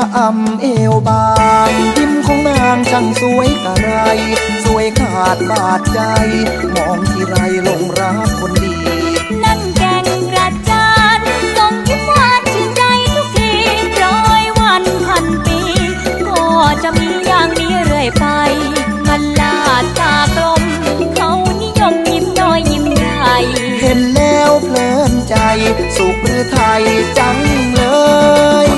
อำเอวบางยิ้มของนางช่างสวยกะไรสวยขาดบาดใจมองที่ไรหลงรักคนดีนั่งแก่งกระจานส่งยิ้มหวานชื่นใจทุกที100 วันพันปีก็จะมีอย่างนี้เรื่อยไปมันลาดตากลมเขานิยมยิ้มน้อยยิ้มใหญ่เห็นแล้วเพลินใจสุขหรือไทยจังเลย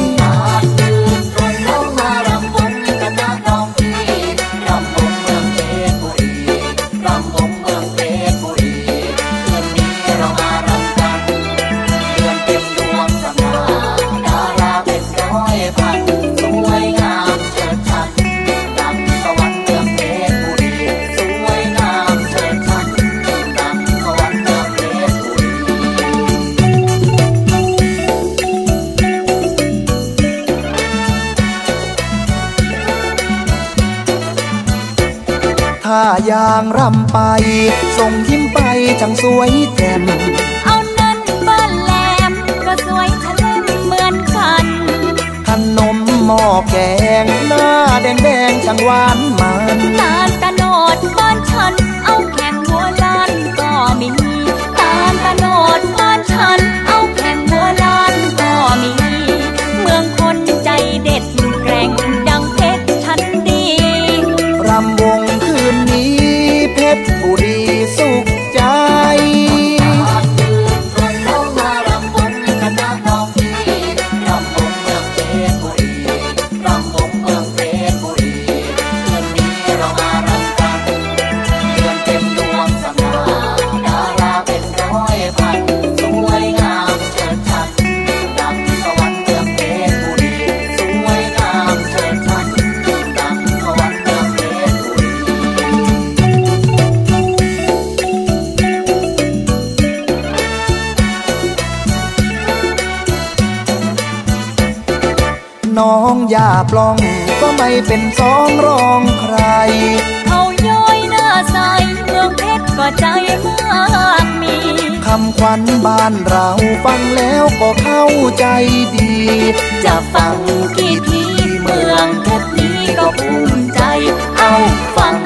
ถ้ายางรำไปส่งยิ้มไปช่างสวยแจ่มเอานั่นบ้านแหลมก็สวยทะเลเหมือนกันขนมหม้อแกงหน้าแดงๆช่างหวานมันตาลตะโนดบ้านฉันเอาแข่งหัวล้านก็มีตาลตะโนดบ้านฉันเอาแข่งหัวล้านก็มีเมืองคนใจเด็ดแกร่งดังเพชรฉันดีรำวงคืนนี้เพชรบุรีสุขใจน้องอย่าปล้องก็ไม่เป็นสองรองใครเขาย้อยหน้าใสเมืองเพชรก็ใจมากมีคำขวัญบ้านเราฟังแล้วก็เข้าใจดีจะฟังกี่ทีเมืองเพชรนี้ก็ภูมิใจเอาฟัง